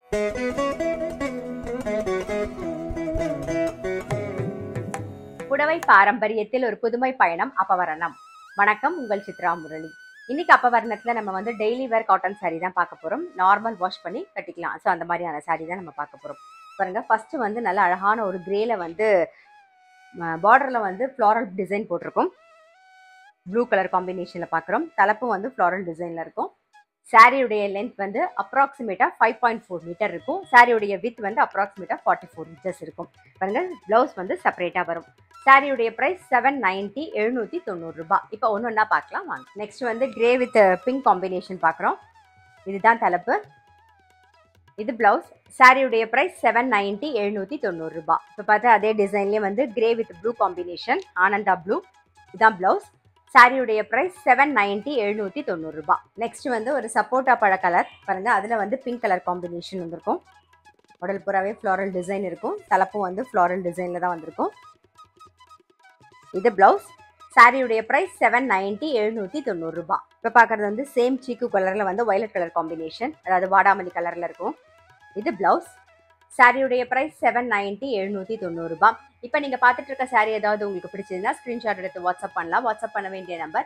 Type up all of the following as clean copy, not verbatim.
புடவை பாரம்பரியத்தில் ஒரு புதுமை பயணம் அப்பவரணம். வணக்கம், உங்கள் சித்ரா முரளி. இன்னைக்கு அப்பவரணத்துல நம்ம வந்து டெய்லி வேர் காட்டன் சாரீ தான் பார்க்க போறோம். நார்மல் வாஷ் பண்ணி கட்டிக்கலாம். ஸோ அந்த மாதிரியான சாரீ தான் நம்ம பார்க்க போறோம். பாருங்க, ஃபர்ஸ்ட் வந்து நல்ல அழகான ஒரு கிரேல வந்து பார்டர்ல வந்து ஃப்ளாரல் டிசைன் போட்டிருக்கும். ப்ளூ கலர் காம்பினேஷன்ல பார்க்குறோம். தலைப்பும் வந்து ஃப்ளாரல் டிசைன்ல இருக்கும். சாரியுடைய லென்த் வந்து அப்ராக்சிமேட்டா 5.4 மீட்டர் இருக்கும். சாரியுடைய வித் வந்து அப்ராக்சிமேட்டா 44 இன்ச்சஸ் இருக்கும். பாருங்க, பிளவுஸ் வந்து செப்பரேட்டா வரும். சாரியுடைய பிரைஸ் 790, 790 ரூபாய். இப்போ ஒன்று ஒன்றா பார்க்கலாம் வாங்க. நெக்ஸ்ட் வந்து கிரே வித் பிங்க் காம்பினேஷன் பார்க்குறோம். இதுதான் தலைப்பு, இது பிளவுஸ். சாரியுடைய பிரைஸ் 790, 790 ரூபாய். இப்போ பார்த்தா அதே டிசைன்லேயே வந்து grey with blue combination, Ananda blue. இதுதான் பிளவுஸ். சாரியுடைய பிரைஸ் 790, 790 ரூபாய். நெக்ஸ்ட் வந்து ஒரு சப்போட்டா பழ கலர் பாருங்க, அதில் வந்து பிங்க் கலர் காம்பினேஷன் வந்திருக்கும். உடல் புறாவே ஃப்ளாரல் டிசைன் இருக்கும். தலைப்பும் வந்து ஃப்ளாரல் டிசைனில் தான் வந்திருக்கும். இது பிளவுஸ். சாரியுடைய பிரைஸ் 790, 790 ரூபாய். இப்போ பார்க்குறது வந்து சேம் சீக்கு கலரில் வந்து வயலட் கலர் காம்பினேஷன், அதாவது வாடாமல்லி கலரில் இருக்கும். இது பிளவுஸ். சாரியுடைய பிரைஸ் 790, 790 ரூபாய். இப்போ நீங்கள் பார்த்துட்டு இருக்க சாரி ஏதாவது உங்களுக்கு பிடிச்சிருந்தா ஸ்க்ரீன்ஷாட் எடுத்து வாட்ஸ்அப் பண்ணலாம். வாட்ஸ்அப் பண்ண வேண்டிய நம்பர்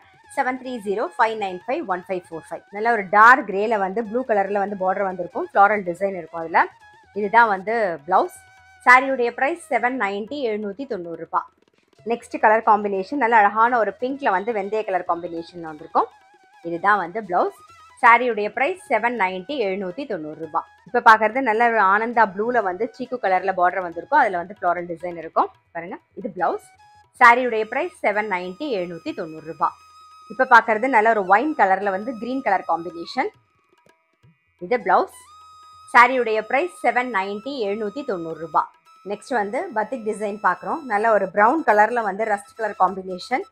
7305951545. நல்ல ஒரு டார்க் கிரேல வந்து ப்ளூ கலரில் வந்து பார்டர் வந்திருக்கும். ஃப்ளாரல் டிசைன் இருக்கும் அதில். இதுதான் வந்து பிளவுஸ். சாரியுடைய பிரைஸ் 790, 790 ரூபாய். நெக்ஸ்ட் கலர் காம்பினேஷன் நல்ல அழகான ஒரு பிங்க்ல வந்து வெந்தய கலர் காம்பினேஷன் வந்திருக்கும். இதுதான் வந்து பிளவுஸ். சாரியுடைய பிரைஸ் 790, 790 ரூபாய். இப்போ பார்க்கறது நல்ல ஒரு ஆனந்தா ப்ளூல வந்து சீக்கு கலர்ல பார்டர் வந்திருக்கும். அதில் வந்து ஃப்ளாரல் டிசைன் இருக்கும். பாருங்க, இது பிளவுஸ். சாரியுடைய பிரைஸ் 790, 790 ரூபாய். இப்போ பார்க்கறது நல்ல ஒரு ஒயின் கலர்ல வந்து கிரீன் கலர் காம்பினேஷன். இது பிளவுஸ். சாரியுடைய பிரைஸ் 790, 790 ரூபாய். நெக்ஸ்ட் வந்து பத்திக் டிசைன் பார்க்குறோம். நல்ல ஒரு ப்ரௌன் கலரில் வந்து ரஸ்ட் கலர் காம்பினேஷன்.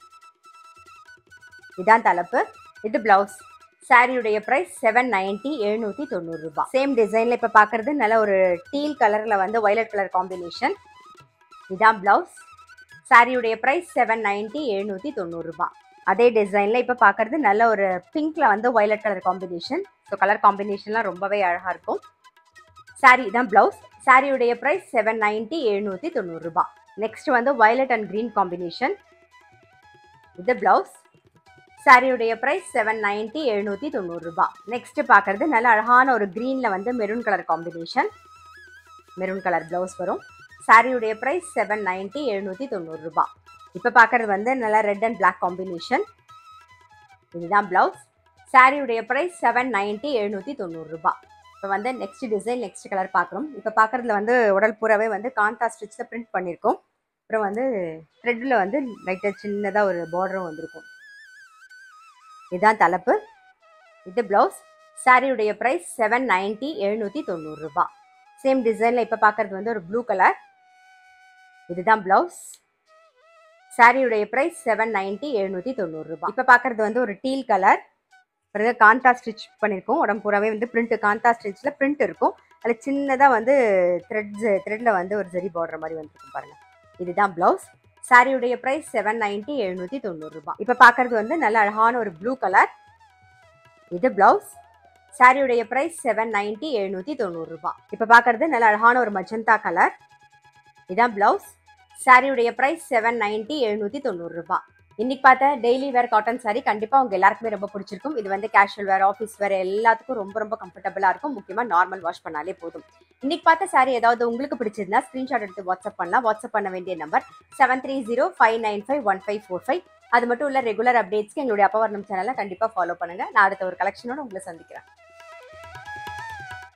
இதான் தலைப்பு, இது பிளவுஸ். சாரியுடைய பிரைஸ் 790, 790 ரூபாய். சேம் டிசைனில் இப்போ பார்க்குறது நல்ல ஒரு டீல் கலரில் வந்து வயலட் கலர் காம்பினேஷன். இதான் பிளவுஸ். சாரியுடைய பிரைஸ் 790, 790 ரூபாய். அதே டிசைனில் இப்போ பார்க்குறது நல்ல ஒரு பிங்க்ல வந்து violet colour combination. So colour காம்பினேஷன்லாம் ரொம்பவே அழகாக இருக்கும். சாரி தான் பிளவுஸ். சாரியுடைய பிரைஸ் 790, 790 ரூபாய். நெக்ஸ்ட் வந்து வயலட் அண்ட் கிரீன் காம்பினேஷன். இது பிளவுஸ். சாரியுடைய பிரைஸ் 790, 790 ரூபாய். நெக்ஸ்ட் பார்க்கறது நல்ல அழகான ஒரு கிரீன்ல வந்து maroon colour combination. Maroon colour blouse வரும். சாரியுடைய பிரைஸ் 790, 790 ரூபாய். இப்போ பார்க்கறது வந்து நல்ல ரெட் அண்ட் பிளாக் காம்பினேஷன். இதுதான் பிளவுஸ். சாரியுடைய பிரைஸ் 790, 790 ரூபாய். இப்போ வந்து நெக்ஸ்ட் டிசைன், நெக்ஸ்ட் கலர் பார்க்குறோம். இப்போ பார்க்குறதுல வந்து உடல் பூராவே வந்து காந்தா ஸ்டிச்சில் பிரிண்ட் பண்ணியிருக்கோம். அப்புறம் வந்து த்ரெட்டில் வந்து லைட்டாக சின்னதாக ஒரு பார்டரும் வந்திருக்கும். இதுதான் தலைப்பு, இது பிளவுஸ். சாரியுடைய பிரைஸ் 790, 790 ரூபாய். சேம் டிசைனில் இப்போ பார்க்குறது வந்து ஒரு ப்ளூ கலர். இதுதான் பிளவுஸ். சாரியுடைய பிரைஸ் 790, 790 ரூபாய். இப்போ பார்க்குறது வந்து ஒரு டீல் கலர். பிறகு காந்தா ஸ்டிச் பண்ணியிருக்கோம். உடம்பு பூராவே வந்து பிரிண்ட், காந்தா ஸ்டிச்சில் பிரிண்ட் இருக்கும். அதில் சின்னதாக வந்து த்ரெட்டில் வந்து ஒரு ஜரி பார்டர் மாதிரி வந்துருக்கும் பாருங்க. இதுதான் பிளவுஸ். சாரியுடைய பிரைஸ் 790, 790 ரூபாய். இப்போ பார்க்கறது வந்து நல்ல அழகான ஒரு ப்ளூ கலர். இது பிளவுஸ். சாரியுடைய பிரைஸ் 790, 790 ரூபாய். இப்போ பார்க்கறது நல்ல அழகான ஒரு மஜந்தா கலர். இதான் பிளவுஸ். சாரியுடைய பிரைஸ் 790, 790 ரூபாய். இன்னைக்கு பார்த்த டெய்லி வேர் காட்டன் சாரி கண்டிப்பாக உங்க எல்லாருக்குமே ரொம்ப பிடிச்சிருக்கும். இது வந்து கேஷுவல் வேர், ஆஃபீஸ் வேர் எல்லாத்துக்கும் ரொம்ப ரொம்ப கம்ஃபர்டபுளாக இருக்கும். முக்கியமாக நார்மல் வாஷ் பண்ணாலே போதும். இன்னைக்கு பார்த்த சாரி ஏதாவது உங்களுக்கு பிடிச்சிருந்தா ஸ்க்ரீன்ஷாட் எடுத்து வாட்ஸ்அப் பண்ணலாம். வாட்ஸ்அப் பண்ண வேண்டிய நம்பர் 7305951545. அது மட்டும் இல்லை, ரெகுலர் அப்டேட்ஸ்க்கு எங்களுடைய அப்பவர்ணம் சேனலை கண்டிப்பாக ஃபாலோ பண்ணுங்க. நான் அடுத்த ஒரு கலெக்ஷனோட உங்களை சந்திக்கிறேன்.